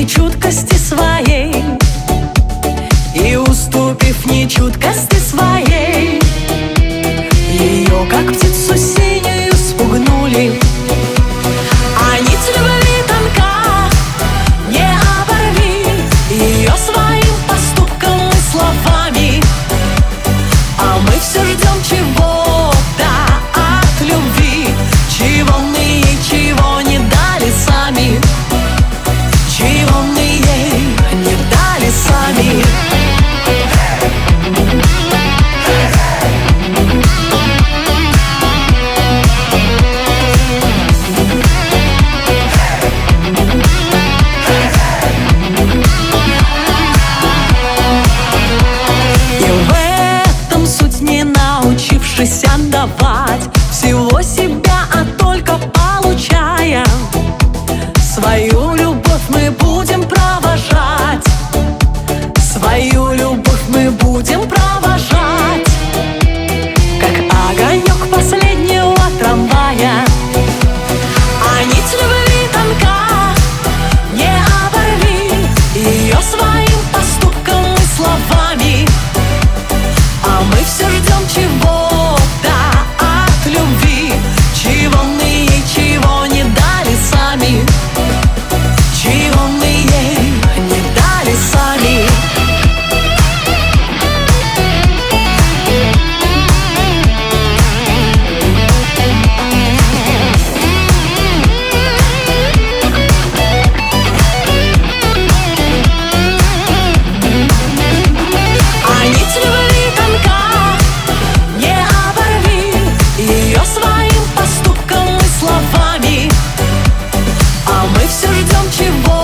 чуткости своей, и уступив нечуткости своей, ее, как птицу синюю, спугнули. А нить любви тонка, не оборви ее своим поступком и словами. А мы все ждем чего-то от любви, чего мы ей, чего не дали сами, чего мы ей не дали сами. Научившись отдавать всего себя, а только получая свою любовь, мы будем провожать, свою любовь мы будем провожать, как огонек последнего трамвая. А нить любви тонка, не оборви ее своим поступком и словами. А мы все ждем чего-то от любви, чего мы ей, чего не дали сами, чего мы ей не дали сами. А нить любви тонка, не оборви ее своим поступком и словами. А мы все ждем чего